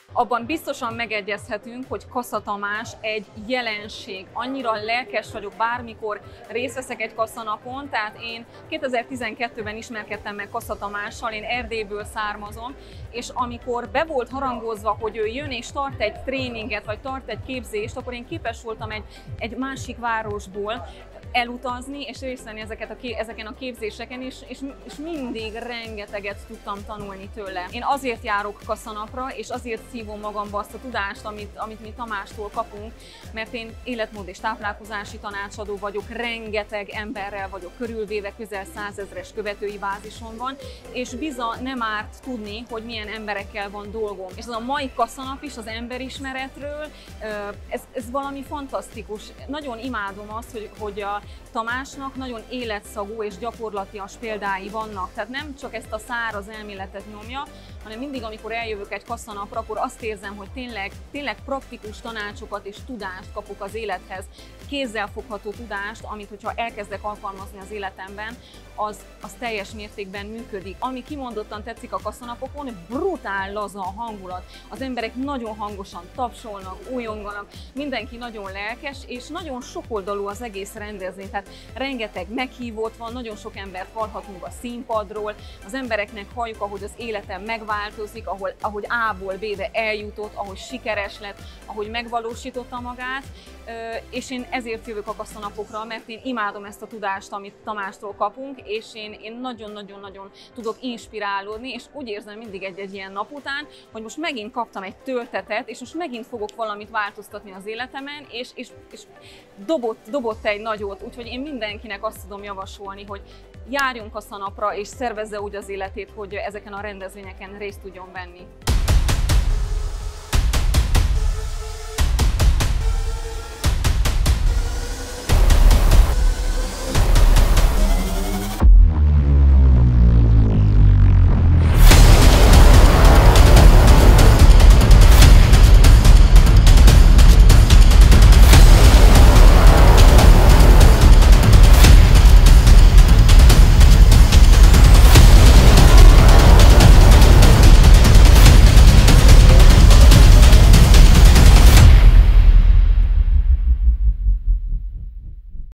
Abban biztosan megegyezhetünk, hogy Kassa Tamás egy jelenség. Annyira lelkes vagyok, bármikor részt veszek egy kasszanapon, tehát én 2012-ben ismerkedtem meg Kassa Tamással, én Erdélyből származom, és amikor be volt harangozva, hogy ő jön és tart egy tréninget, vagy tart egy képzést, akkor én képes voltam egy másik városból elutazni és részt venni ezeken a képzéseken, és mindig rengeteget tudtam tanulni tőle. Én azért járok kasszanapra, és azért szívom magamba azt a tudást, amit mi Tamástól kapunk, mert én életmód és táplálkozási tanácsadó vagyok, rengeteg emberrel vagyok körülvéve, közel 100 000-es követői bázison van, és bizony nem árt tudni, hogy milyen emberekkel van dolgom. És az a mai kasszanap is az emberismeretről, ez valami fantasztikus. Nagyon imádom azt, hogy a Tamásnak nagyon életszagú és gyakorlatias példái vannak. Tehát nem csak ezt a száraz elméletet nyomja, hanem mindig, amikor eljövök egy kasszanapra, akkor azt érzem, hogy tényleg praktikus tanácsokat és tudást kapok az élethez. Kézzelfogható tudást, amit hogyha elkezdek alkalmazni az életemben, az teljes mértékben működik. Ami kimondottan tetszik a kasszanapokon, brutál laza a hangulat. Az emberek nagyon hangosan tapsolnak, újonganak, mindenki nagyon lelkes, és nagyon sokoldalú az egész rendezvény. Tehát rengeteg meghívót van, nagyon sok embert hallhatunk a színpadról, az embereknek halljuk, ahogy az élete megváltozik, ahogy A-ból B-be eljutott, ahogy sikeres lett, ahogy megvalósította magát, és én ezért jövök a kasszanapokra, mert én imádom ezt a tudást, amit Tamástól kapunk, és én nagyon-nagyon tudok inspirálódni, és úgy érzem mindig egy ilyen nap után, hogy most megint kaptam egy töltetet, és most megint fogok valamit változtatni az életemen, és dobott egy nagyot, úgyhogy én mindenkinek azt tudom javasolni, hogy járjunk kasszanapra, és szervezze úgy az életét, hogy ezeken a rendezvényeken részt tudjon venni.